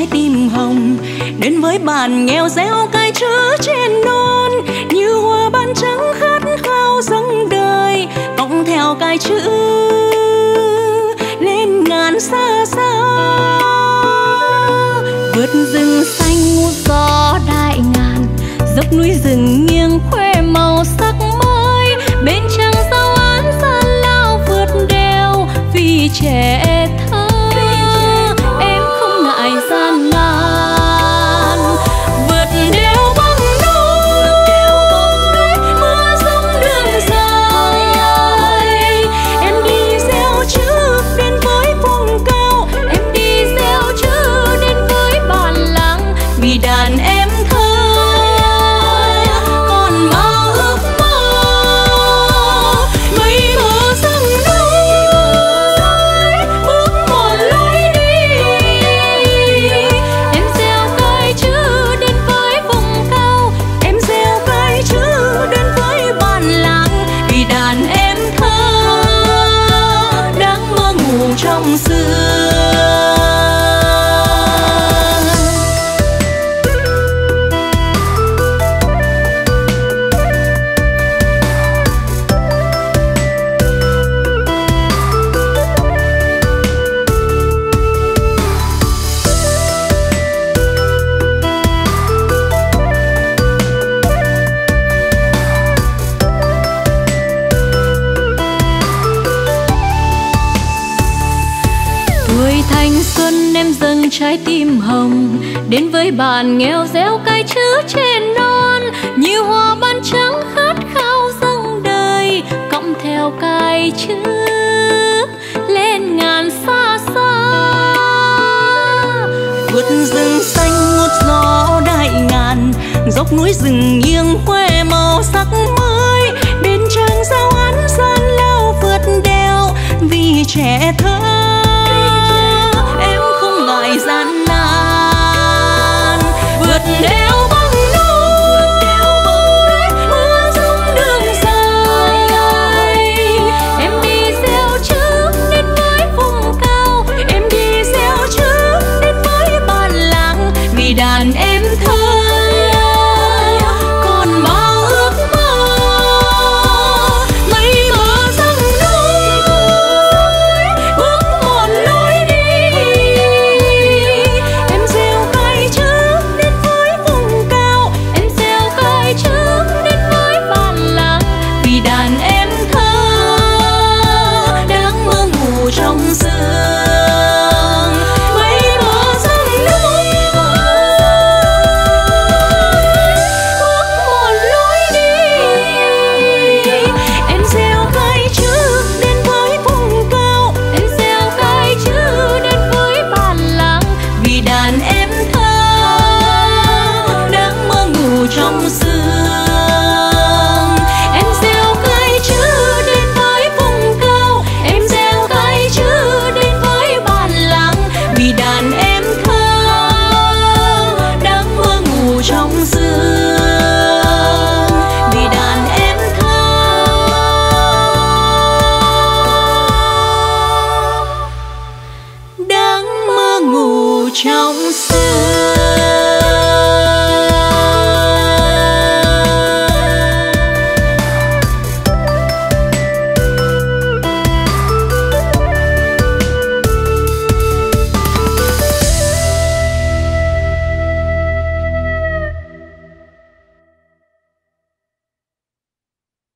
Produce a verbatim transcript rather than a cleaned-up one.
trái tim hồng, đến với bạn nghèo gieo cái chữ trên non, như hoa ban trắng khát khao dâng đời, cộng theo cái chữ lên ngàn xa xa. Vượt rừng xanh ngút gió đại ngàn, dốc núi rừng nghiêng khoe màu sắc mới, bên trăng sao án gian lao vượt đèo vì trẻ thơ. Em không ngại gian nan vượt đèo băng núi, mưa giông đường dài. Em đi gieo chữ đến với vùng cao, em đi gieo chữ đến với bản làng, vì đàn em thơ còn bao ước mơ. Mây mờ răng núi bước một lối đi, em gieo cái chữ đến với vùng cao, em gieo cái chữ đến với bản làng, vì đàn em thơ đang mơ ngủ trong xưa. Tuổi thanh xuân em dâng trái tim hồng, đến với bạn nghèo gieo cái chữ trên non, như hoa ban trắng khát khao dâng đời, cộng theo cái chữ lên ngàn xa xa. Vượt rừng xanh ngút gió đại ngàn, dốc núi rừng nghiêng khoe màu sắc mới, bên trăng sao án gian lao vượt đèo vì trẻ thơ. Em không ngại gian nan vượt đèo băng núi, mưa giông đường dài. Em đi gieo chữ đến với vùng cao, em đi gieo chữ đến với bản làng, vì đàn em thơ còn bao ước mơ. Mây mờ răng núi bước một lối đi, em gieo cái chữ đến với vùng cao, em gieo cái chữ đến với bản làng, vì đàn em thơ đang mơ ngủ trong sương. Mây mờ răng núi bước một lối đi, em gieo cái chữ đến với vùng cao, em gieo cái chữ đến với bản làng, vì đàn em thơ đang mơ ngủ trong sương. Em gieo cái chữ đến với vùng cao, em gieo cái chữ đến với bản làng, vì đàn em thơ đang mơ ngủ trong sương, vì đàn em thơ đang mơ ngủ trong sương.